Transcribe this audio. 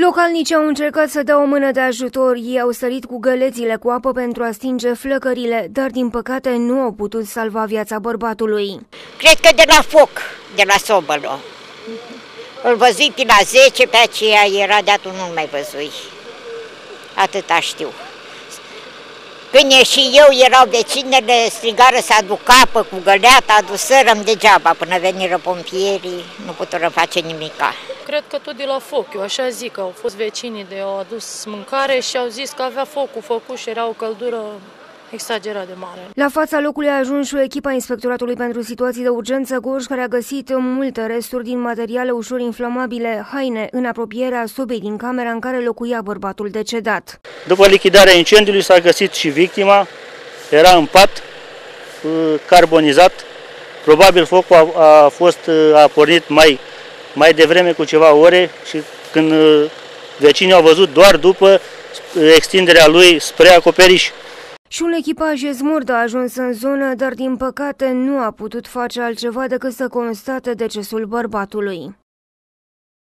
Localnicii au încercat să dea o mână de ajutor. Ei au sărit cu gălețile cu apă pentru a stinge flăcările, dar din păcate nu au putut salva viața bărbatului. Cred că de la foc, de la Sobălo. Îl văzui până la 10, pe aceea era de atunci nu mai văzui. Atâta știu. Când și eu erau vecinele, strigară să aduc apă cu găleata, adusărăm degeaba până veniră pompierii, nu putură face nimica. Cred că tot de la foc, eu așa zic, au fost vecinii au adus mâncare și au zis că avea focul făcut și era o căldură exagerat de mare. La fața locului a ajuns și o echipă a Inspectoratului pentru Situații de Urgență Gorj, care a găsit multe resturi din materiale ușor inflamabile, haine, în apropierea sobei din camera în care locuia bărbatul decedat. După lichidarea incendiului s-a găsit și victima, era în pat, carbonizat. Probabil focul a pornit mai devreme cu ceva ore și când vecinii au văzut doar după extinderea lui spre acoperiș. Și un echipaj ESMURD a ajuns în zonă, dar din păcate nu a putut face altceva decât să constate decesul bărbatului.